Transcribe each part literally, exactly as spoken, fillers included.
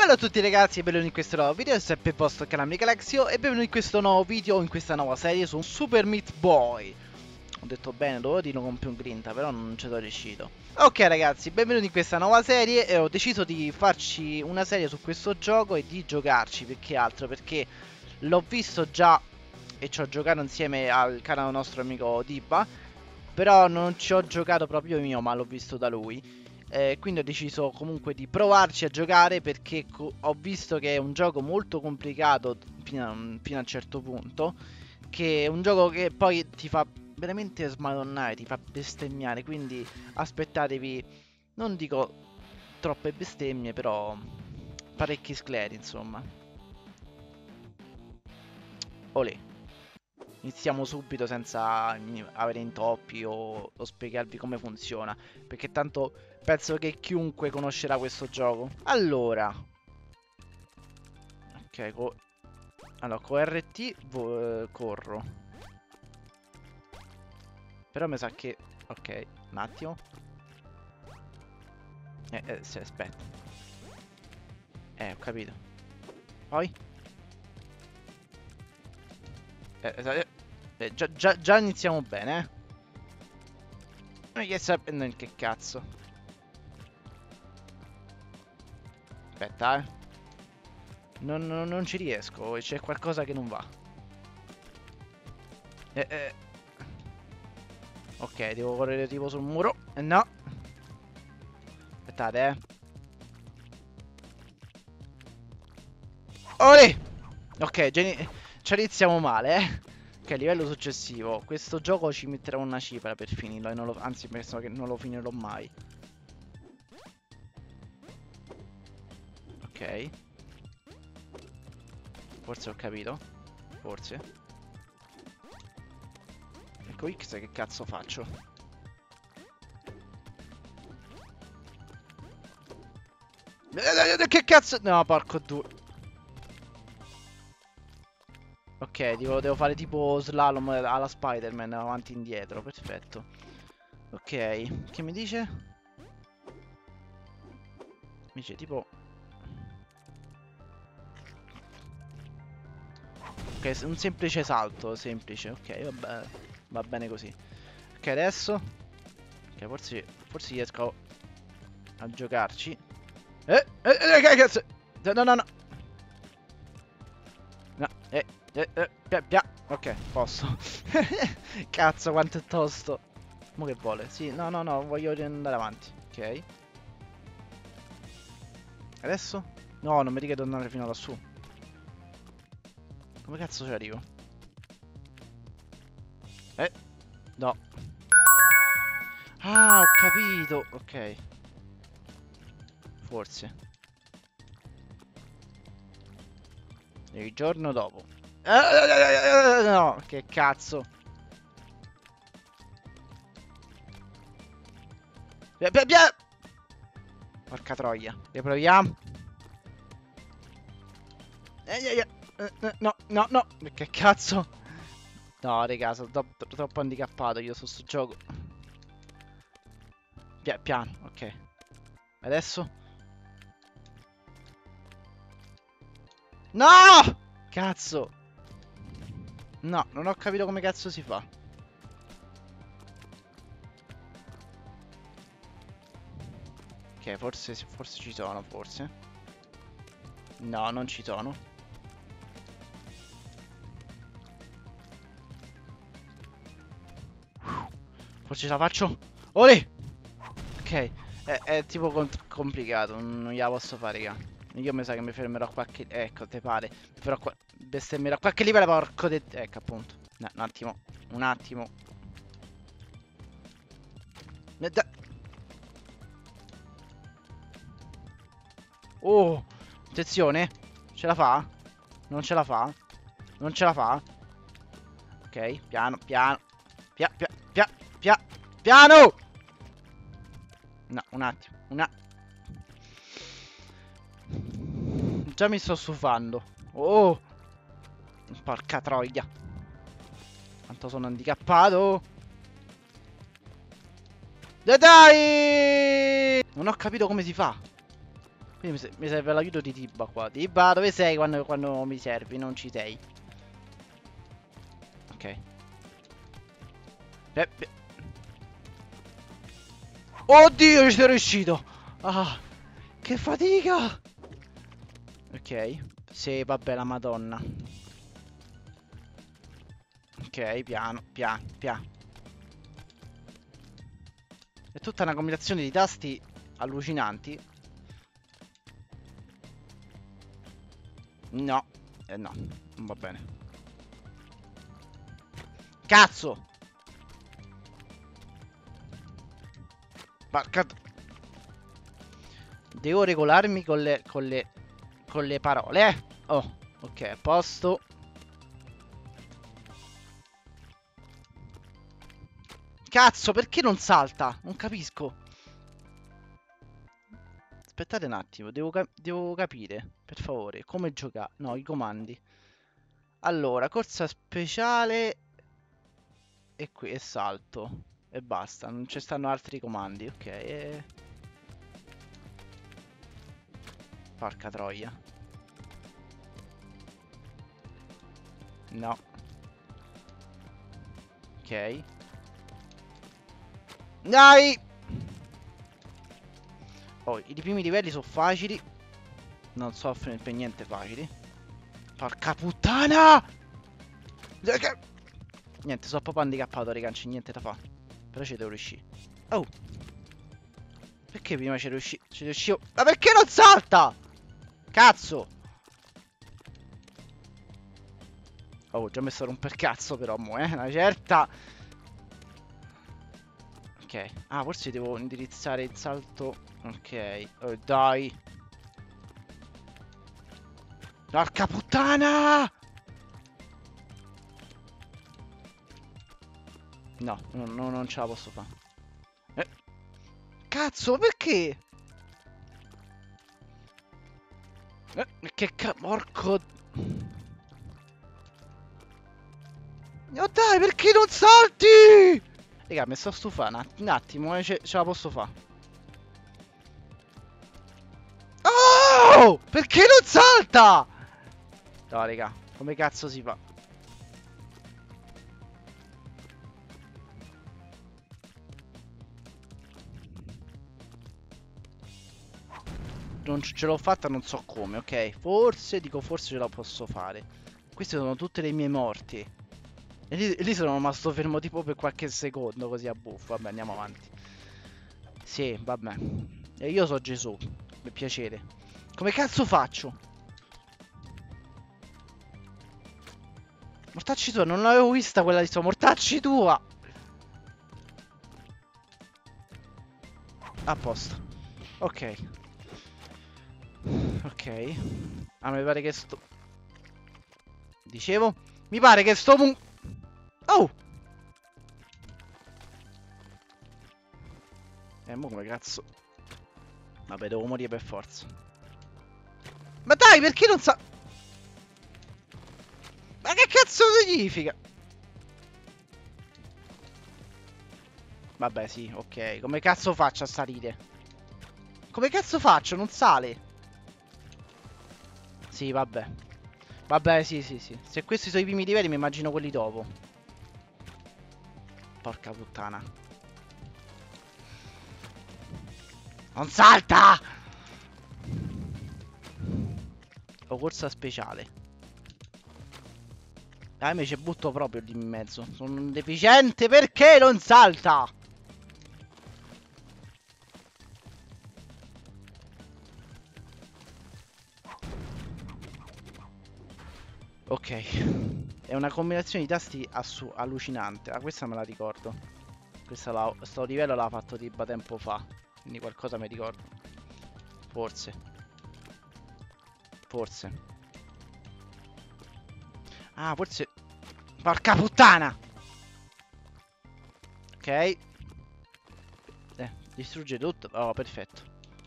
Ciao a tutti ragazzi e benvenuti in questo nuovo video, sempre il vostro canale Galaxio e benvenuti in questo nuovo video, in questa nuova serie su Super Meat Boy. Ho detto bene, dovevo dirlo con più grinta, però non ci sono riuscito. Ok ragazzi, benvenuti in questa nuova serie e ho deciso di farci una serie su questo gioco e di giocarci, perché altro, perché l'ho visto già e ci ho giocato insieme al canale nostro amico Dibba, però non ci ho giocato proprio io, ma l'ho visto da lui. Eh, quindi ho deciso comunque di provarci a giocare perché ho visto che è un gioco molto complicato fino a, un, fino a un certo punto. Che è un gioco che poi ti fa veramente smadonnare, ti fa bestemmiare. Quindi aspettatevi, non dico troppe bestemmie, però parecchi scleri insomma. Olè. Iniziamo subito senza avere intoppi o, o spiegarvi come funziona, perché tanto penso che chiunque conoscerà questo gioco. Allora, ok, co allora con R T eh, corro. Però mi sa che, ok, un attimo. Eh, eh sì, aspetta. Eh, ho capito. Poi? Eh, eh, eh, già, già, già iniziamo bene, eh. Non che sapendo in che cazzo. Aspetta, eh. Non, non, non ci riesco, c'è qualcosa che non va. Eh, eh. Ok, devo correre tipo sul muro. Eh, no. Aspettate, eh. Olè! Ok, già ci iniziamo male, eh. Ok, livello successivo. Questo gioco ci metterà una cifra per finirlo. E non lo, anzi, penso che non lo finirò mai. Ok. Forse ho capito. Forse. Ecco X, che cazzo faccio? Che cazzo? No, porco due. Ok, devo, devo fare tipo slalom alla Spider-Man, avanti e indietro, perfetto. Ok, che mi dice? Mi dice tipo... Ok, un semplice salto, semplice, ok, vabbè, va bene così. Ok, adesso... Ok, forse, forse riesco a giocarci. Eh, eh, eh, che cazzo? No, no, no. No, eh, eh, eh, pia, pia. Ok, posso. Cazzo, quanto è tosto. Mo che vuole? Sì, no, no, no, voglio andare avanti. Ok. Adesso? No, non mi dica di andare fino lassù. Come cazzo ci arrivo? Eh, no. Ah, ho capito. Ok. Forse. Il giorno dopo. No, che cazzo. Via, via, via. Porca troia. Riproviamo. No, no, no. Che cazzo. No, raga, sono troppo, troppo handicappato io su sto gioco. Pia piano, ok. Adesso? No! Cazzo. No, non ho capito come cazzo si fa. Ok, forse, forse ci sono, forse. No, non ci sono. Forse ce la faccio. Olè! Ok, è, è tipo complicato, non gliela posso fare, raga. Io mi sa che mi fermerò a qualche... Ecco, te pare. Mi farò qua... Bestemmerò a qualche livello, porco de... Ecco, appunto. No, un attimo, un attimo. Da... Oh, attenzione. Ce la fa? Non ce la fa? Non ce la fa? Ok, piano, piano. Pia, pia, pia, pia, piano! No, un attimo, un attimo. Già mi sto stufando. Oh! Porca troia. Quanto sono handicappato. Dai, dai! Non ho capito come si fa. Quindi mi, se mi serve l'aiuto di Tiba qua. Tiba, dove sei quando, quando mi servi? Non ci sei. Ok. Eh, eh. Oddio, ci sono riuscito. Ah, che fatica. Ok. Sì, vabbè, la madonna. Ok, piano, piano, piano. È tutta una combinazione di tasti allucinanti. No. Eh no, non va bene. Cazzo! Porca... Devo regolarmi con le... con le... con le parole, eh? Oh, ok, a posto. Cazzo, perché non salta? Non capisco. Aspettate un attimo, devo, cap devo capire, per favore, come giocare. No, i comandi. Allora, corsa speciale e qui e salto. E basta, non ci stanno altri comandi, ok. E... porca troia. No. Ok. Dai! Oh, i primi livelli sono facili. Non soffrono per niente facili. Porca puttana! Niente, sono proprio handicappato, raga, non c'è niente da fare. Però ci devo riuscire. Oh! Perché prima ci riuscivo? Ci riuscivo. Ma perché non salta? Cazzo! Oh, ho già messo a romper cazzo però, mo, eh, una certa. Ok. Ah, forse devo indirizzare il salto. Ok. Oh, dai. Porca puttana! No, no, no, non ce la posso fare. Eh. Cazzo, perché? Eh, che ca... porco... Oh dai, perché non salti? Raga, mi sto stufando. Un attimo, eh, ce, ce la posso fare. Oh! Perché non salta? No, raga, come cazzo si fa? Non ce l'ho fatta, non so come, ok? Forse, dico forse ce la posso fare. Queste sono tutte le mie morti. E lì, e lì sono rimasto fermo tipo per qualche secondo, così a buffo. Vabbè, andiamo avanti. Sì, vabbè. E io so Gesù, per piacere. Come cazzo faccio? Mortacci tua, non l'avevo vista quella di sto. Mortacci tua! A posto. Ok. Ok. Ah, mi pare che sto... Dicevo? Mi pare che sto... Oh! Eh, mo come cazzo... Vabbè, devo morire per forza. Ma dai, perché non sa... Ma che cazzo significa? Vabbè, sì, ok. Come cazzo faccio a salire? Come cazzo faccio? Non sale. Sì, vabbè. Vabbè, sì, sì, sì. Se questi sono i primi livelli, mi immagino quelli dopo. Porca puttana. Non salta! Ho corsa speciale. Ah, invece butto proprio lì in mezzo. Sono un deficiente, perché non salta? Ok. È una combinazione di tasti allucinante. Ah, questa me la ricordo. Questa la, sto livello l'ha fatto Tiba tempo fa. Quindi qualcosa mi ricordo. Forse. Forse. Ah, forse... Porca puttana! Ok. Eh, distrugge tutto. Oh, perfetto.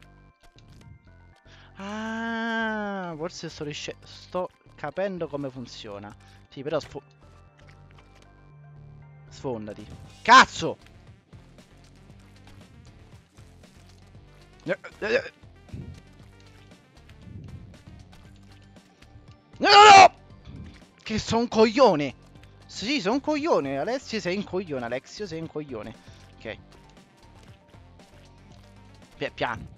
Ah, forse sto riuscendo... Sto capendo come funziona. Sì, però sfo... Sfondati. Cazzo! No, no, no! Che sono un coglione! Sì, sono un coglione. Alessio sei un coglione. Alessio sei un coglione. Ok. Pi piano.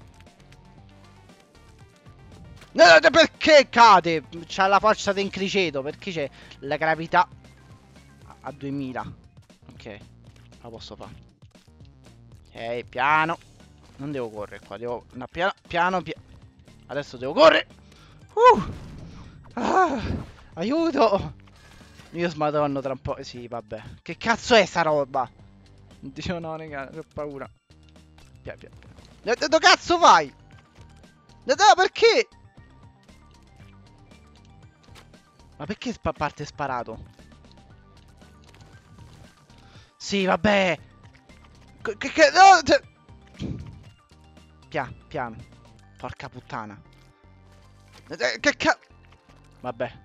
No, no, no, perché cade? C'ha la faccia di criceto. Perché c'è la gravità a, a duemila. Ok. La posso fare. Ok, piano. Non devo correre qua. Devo... No, piano, piano, piano. Adesso devo correre. Uh. Ah, aiuto. Io smadonno tra un po'. Sì, vabbè. Che cazzo è sta roba? Dio no, raga, ho paura. Piano, piano, piano. Dove cazzo vai? No, perché? Ma perché spa parte sparato? Sì, vabbè. Che, che, no, piano, piano. Porca puttana. Che cazzo? Vabbè.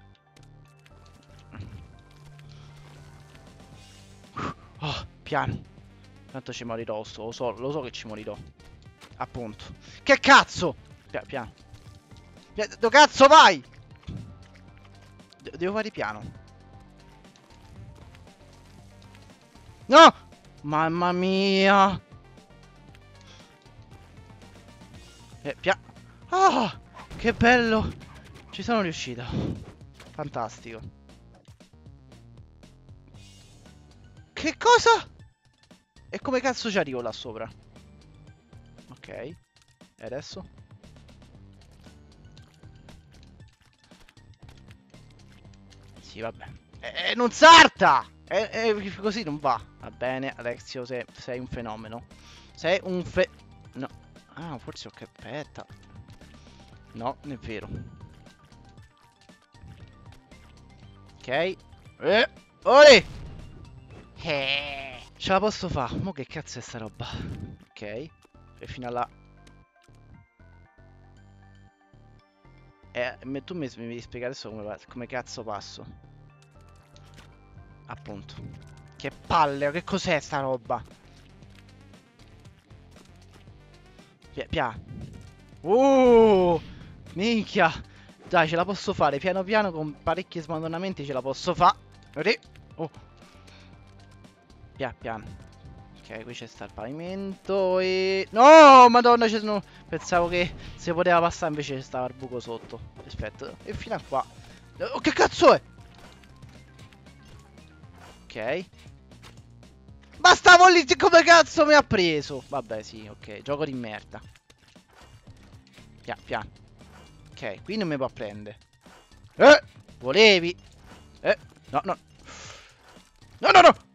Oh, piano. Tanto ci morirò, lo so, lo so che ci morirò. Appunto. Che cazzo? Pia piano. Pia dove cazzo vai? De devo fare piano. No! Mamma mia! Eh, pia... Ah! Che bello! Ci sono riuscito. Fantastico. Che cosa? E come cazzo ci arrivo là sopra? Ok. E adesso? Sì, vabbè. E eh, non salta! E eh, così non va. Va bene, Alexio, sei, sei un fenomeno. Sei un fe... No. Ah, forse ok. Aspetta. No, non è vero. Ok. Eh. Ore! Eh. Ce la posso fare. Mo che cazzo è sta roba? Ok. E fino a là. Eh, tu mi, mi devi spiegare adesso come, come cazzo passo. Appunto. Che palle, che cos'è sta roba? Pia, pia. Uh, minchia. Dai, ce la posso fare. Piano piano, con parecchi smadonnamenti ce la posso fare. Oh. Pia, piano. Ok, qui c'è sta il pavimento e... No, madonna, ci sono... Pensavo che si poteva passare, invece stava il buco sotto. Aspetta. E fino a qua. Oh, che cazzo è? Ok. Ma stavo lì, come cazzo mi ha preso? Vabbè, sì, ok. Gioco di merda. Piano, piano. Ok, qui non mi può prendere. Eh, volevi? Eh, no, no. No, no, no.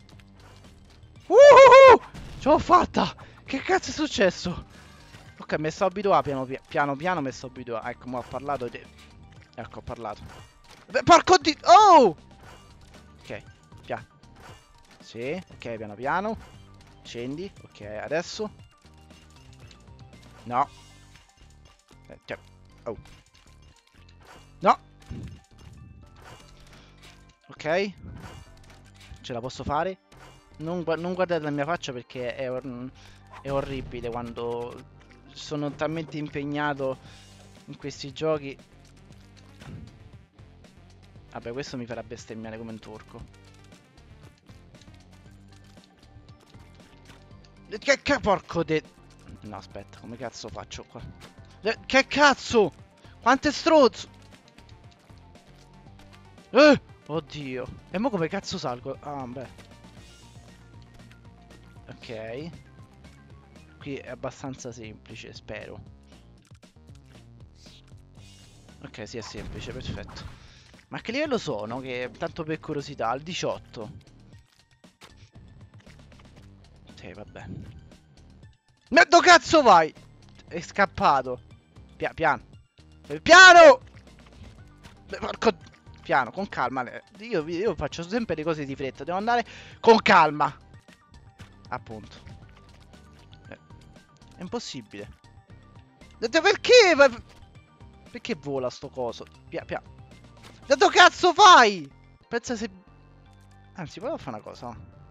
Uh, ce l'ho fatta. Che cazzo è successo? Ok, mi sto abituando piano piano, piano, piano mi sto abituando. Ecco, mo ho parlato di... Ecco, ho parlato. Beh, porco di... Oh! Ok, piano. Sì, ok, piano piano. Scendi, ok, adesso. No. Eh, cioè... Oh. No. Ok. Ce la posso fare? Non, gu non guardate la mia faccia perché è, or è orribile quando sono talmente impegnato in questi giochi. Vabbè, questo mi farà bestemmiare come un turco. Che, che porco de... No, aspetta, come cazzo faccio qua? Che cazzo? Quante strozzo? Eh! Oddio. E mo come cazzo salgo? Ah, beh. Ok. Qui è abbastanza semplice, spero. Ok, sì, è semplice, perfetto. Ma che livello sono? Che tanto per curiosità, al diciotto. Sì, vabbè. Ma dove cazzo vai? È scappato. Pia piano. Piano! Porco... Piano, con calma. Io, io faccio sempre le cose di fretta. Devo andare con calma. Appunto. Eh, è impossibile. Perché? Perché vola sto coso? Pia, pia. Da dove cazzo fai? Pensa se... Anzi, provo a fare una cosa.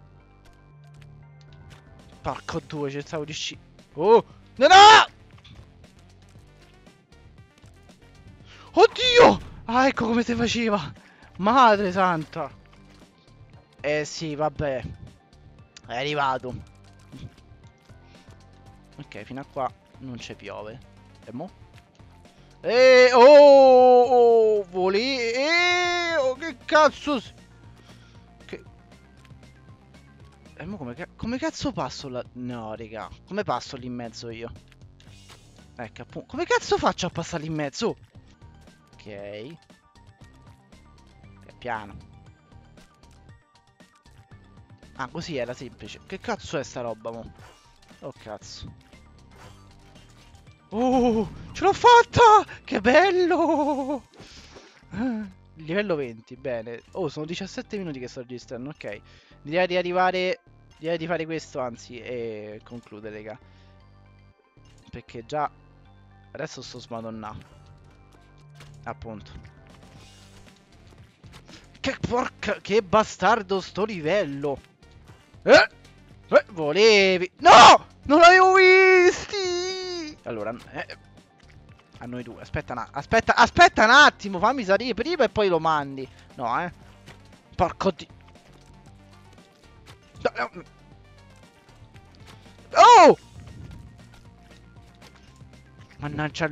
Porco due, ci stavo riuscendo. Oh! No, no! Oddio! Ah, ecco come si faceva. Madre santa. Eh sì, vabbè. È arrivato. Ok, fino a qua non ci piove. E mo? Eh, oh, oh, voli. Eh, oh, che cazzo. Che... E mo come, ca come cazzo passo là? No, raga. Come passo lì in mezzo io? Ecco, appunto. Come cazzo faccio a passare lì in mezzo? Ok. Piano. Ah, così era semplice. Che cazzo è sta roba, mo? Oh, cazzo. Oh, ce l'ho fatta! Che bello! Livello venti, bene. Oh, sono diciassette minuti che sto registrando, ok. Direi di arrivare... Direi di fare questo, anzi, e concludere, raga. Perché già... Adesso sto smadonnando. Appunto. Che porca... Che bastardo sto livello! Eh! Eh, volevi... No! Non l'avevo visti! Allora... Eh, a noi due. Aspetta un attimo. Aspetta, aspetta un attimo. Fammi salire prima e poi lo mandi. No, eh. Porco di... Oh! Mannaggia...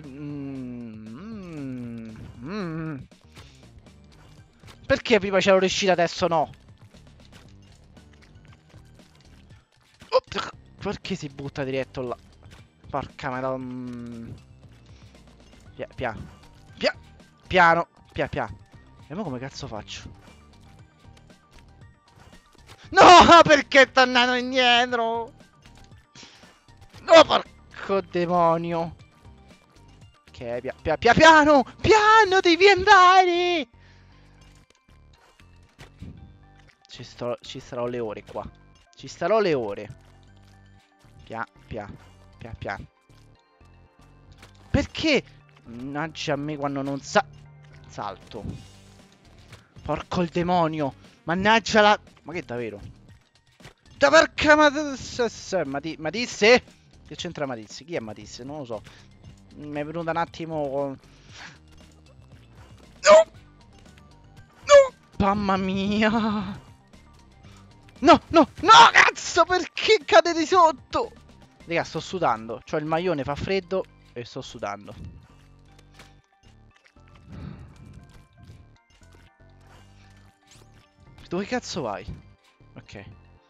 Mm, mm. Perché prima c'ero riuscito, adesso no? Oh, perché si butta diretto là? Porca madonna. Pia piano. Pia piano. Pia piano. E mo come cazzo faccio? No, perché è tornato indietro? No, porco demonio. Ok, pia pia pia piano. Piano, devi andare. Ci, sto, ci starò le ore qua. Ci starò le ore. Pia pia pia piano. Perché? Mannaggia a me quando non sa... Salto. Porco il demonio. Mannaggia la... Ma che davvero? Da porca Matisse. Mati... Matisse? Che c'entra Matisse? Chi è Matisse? Non lo so. Mi è venuta un attimo... No! No! Mamma mia! No, no, no, cazzo! Perché cade di sotto? Raga, sto sudando. Cioè il maglione fa freddo e sto sudando. Dove cazzo vai? Ok.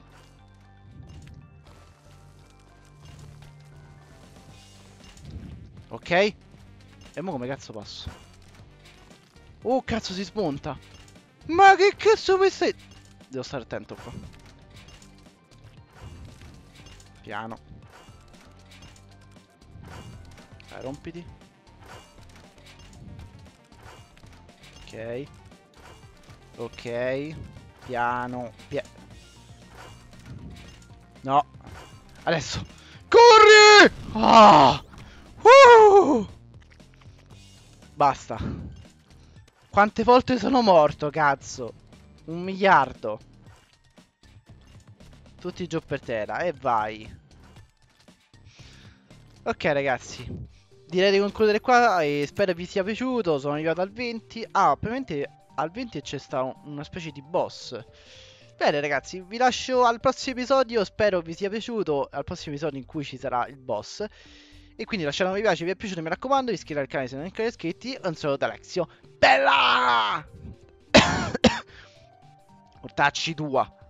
Ok. E mo come cazzo passo? Oh cazzo, si smonta. Ma che cazzo questo è? Devo stare attento qua. Piano. Dai, rompiti. Ok. Ok. Piano. Pia no. Adesso. Corri! Ah! Uh! Basta. Quante volte sono morto, cazzo? Un miliardo. Tutti giù per terra. E vai. Ok, ragazzi. Direi di concludere qua e spero vi sia piaciuto. Sono arrivato al venti. Ah, ovviamente al venti c'è stato una specie di boss. Bene ragazzi, vi lascio al prossimo episodio, spero vi sia piaciuto, al prossimo episodio in cui ci sarà il boss. E quindi lasciate un mi piace, vi è piaciuto, mi raccomando, iscrivetevi al canale se non siete iscritti. Un saluto da Alexio. Bella! Mortacci tua.